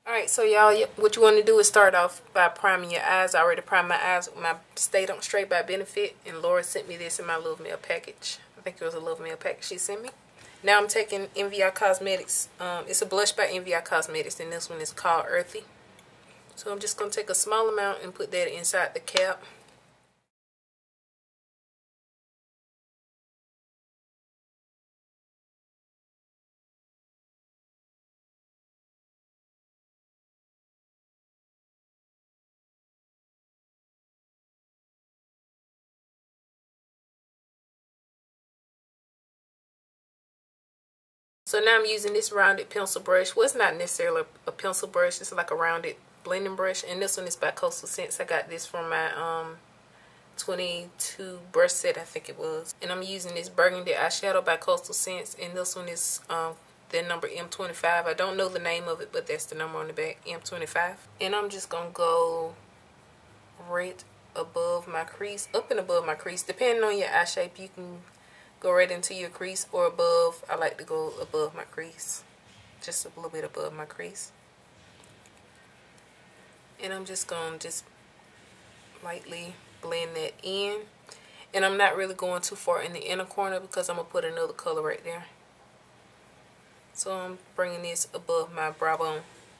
Alright, so y'all, what you want to do is start off by priming your eyes. I already primed my eyes with my Stay Don't Stray by Benefit, and Laura sent me this in my Love Mail package. I think it was a Love Mail package she sent me. Now I'm taking NVI Cosmetics. It's a blush by NVI Cosmetics, and this one is called Earthy. So I'm just going to take a small amount and put that inside the cap. So now I'm using this rounded pencil brush. Well, it's not necessarily a pencil brush. It's like a rounded blending brush. And this one is by Coastal Scents. I got this from my 22 brush set, I think it was. And I'm using this Burgundy eyeshadow by Coastal Scents. And this one is the number M25. I don't know the name of it, but that's the number on the back, M25. And I'm just going to go right above my crease, up and above my crease. Depending on your eye shape, you can go right into your crease or above. I like to go above my crease, just a little bit above my crease. And I'm just going to lightly blend that in. And I'm not really going too far in the inner corner because I'm going to put another color right there. So I'm bringing this above my brow bone.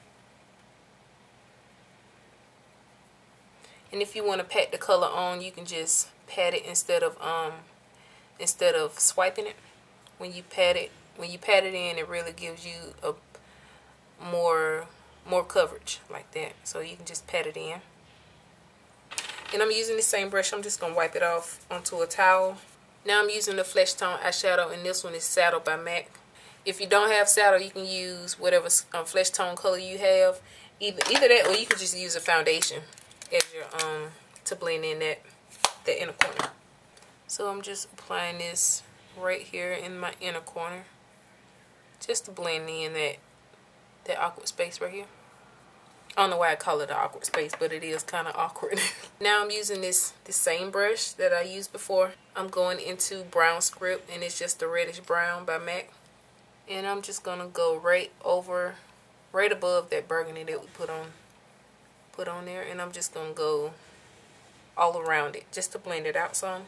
And if you want to pat the color on, you can just pat it instead of swiping it. When you pat it in, it really gives you a more coverage like that. So you can just pat it in. And I'm using the same brush. I'm just going to wipe it off onto a towel. Now I'm using the Flesh Tone eyeshadow, and this one is Saddle by MAC. If you don't have Saddle, you can use whatever flesh tone color you have. Either that, or you can just use a foundation as your to blend in that inner corner. So I'm just applying this right here in my inner corner, just to blend in that awkward space right here. I don't know why I call it an awkward space, but it is kind of awkward. Now I'm using the same brush that I used before. I'm going into Brown Script, and it's just the Reddish Brown by MAC. And I'm just going to go right above that burgundy that we put on there. And I'm just going to go all around it just to blend it out some.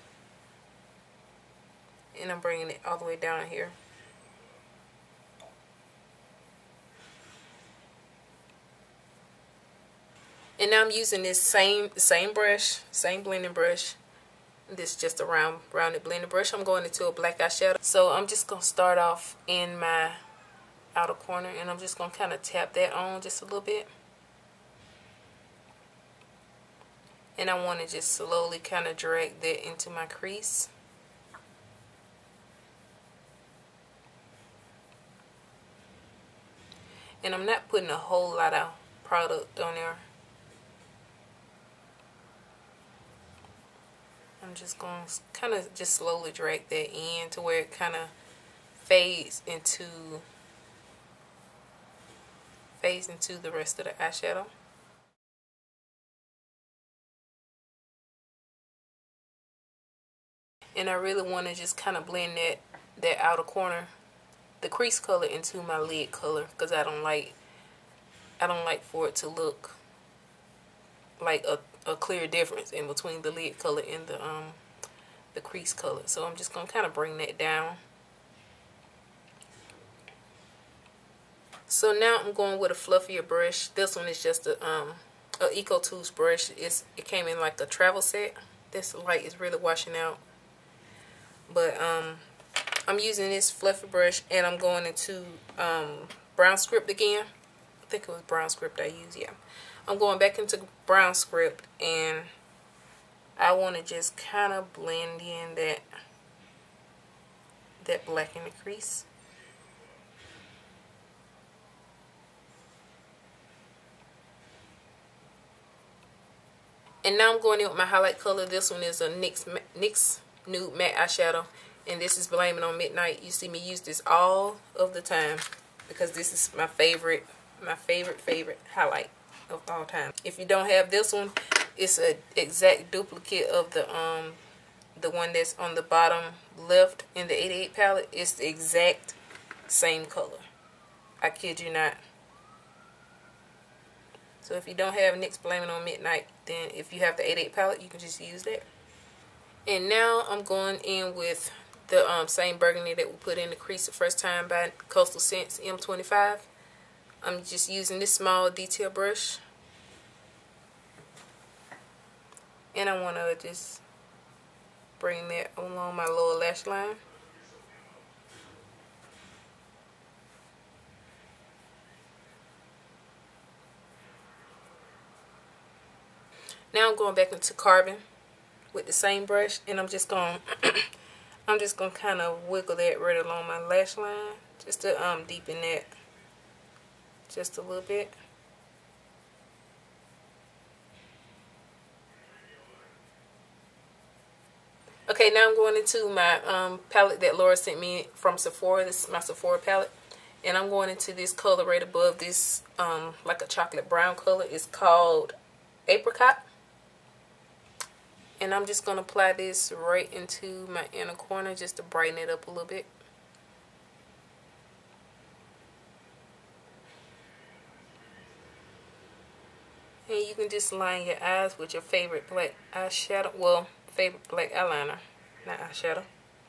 And I'm bringing it all the way down here. And now I'm using this same brush, same blending brush. This is just a rounded blending brush. I'm going into a black eyeshadow. So I'm just going to start off in my outer corner, and I'm just going to kind of tap that on just a little bit. And I want to just slowly kind of drag that into my crease. And I'm not putting a whole lot of product on there. I'm just going to kind of just slowly drag that in to where it kind of fades into the rest of the eyeshadow. And I really want to just kind of blend that outer corner, the crease color, into my lid color, because I don't like for it to look like a clear difference in between the lid color and the crease color. So I'm just going to kind of bring that down. So now I'm going with a fluffier brush. This one is just a Eco Tools brush. It came in like a travel set. This light is really washing out. But I'm using this fluffy brush, and I'm going into Brown Script again. I think it was Brown Script I used, yeah. I'm going back into Brown Script, and I want to just kind of blend in that black in the crease. And now I'm going in with my highlight color. This one is a NYX Nude Matte Eyeshadow, and this is Blame It on Midnight. You see me use this all of the time because this is my favorite highlight of all time. If you don't have this one, it's an exact duplicate of the one that's on the bottom left in the 88 palette. It's the exact same color. I kid you not. So if you don't have NYX Blame It on Midnight, then if you have the 88 palette, you can just use that. And now I'm going in with the same burgundy that we put in the crease the first time by Coastal Scents M25. I'm just using this small detail brush. And I want to just bring that along my lower lash line. Now I'm going back into Carbon with the same brush, and I'm just going to kind of wiggle that right along my lash line, just to deepen that just a little bit. Okay, now I'm going into my palette that Laura sent me from Sephora. This is my Sephora palette, and I'm going into this color right above this, like a chocolate brown color. It's called Apricot. And I'm just going to apply this right into my inner corner just to brighten it up a little bit. And you can just line your eyes with your favorite black eyeshadow. Well, favorite black eyeliner, not eyeshadow.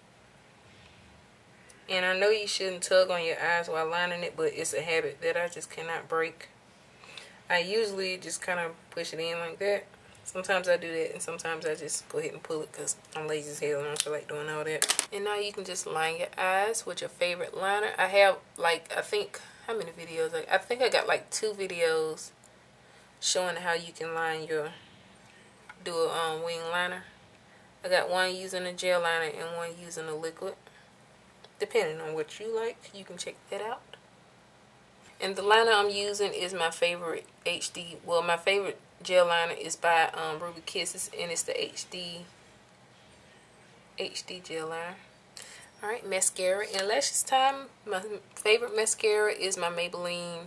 And I know you shouldn't tug on your eyes while lining it, but it's a habit that I just cannot break. I usually just kind of push it in like that. Sometimes I do that, and sometimes I just go ahead and pull it because I'm lazy as hell and I don't feel like doing all that. And now you can just line your eyes with your favorite liner. I have, like, I think, how many videos? Like, I think I got like 2 videos showing how you can line your, do a wing liner. I got one using a gel liner and one using a liquid. Depending on what you like, you can check that out. And the liner I'm using is my favorite HD, well, my favorite gel liner is by Ruby Kisses, and it's the HD gel liner. Alright, mascara and lashes time. My favorite mascara is my Maybelline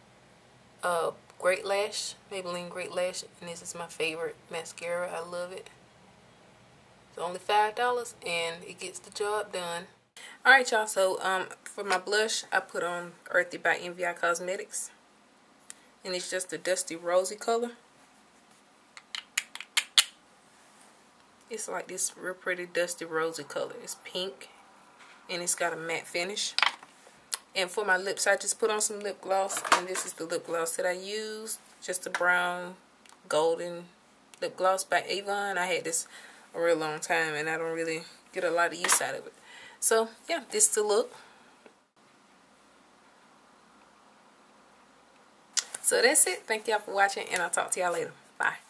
Great Lash. Maybelline Great Lash, and this is my favorite mascara. I love it. It's only $5 and it gets the job done. Alright, y'all, so for my blush, I put on Earthy by MVI Cosmetics. And it's just a dusty rosy color. It's like this real pretty dusty rosy color. It's pink and it's got a matte finish. And for my lips, I just put on some lip gloss, and this is the lip gloss that I used. Just a brown golden lip gloss by Avon. I had this a real long time and I don't really get a lot of use out of it. So yeah, this is the look. So that's it. Thank y'all for watching, and I'll talk to y'all later. Bye.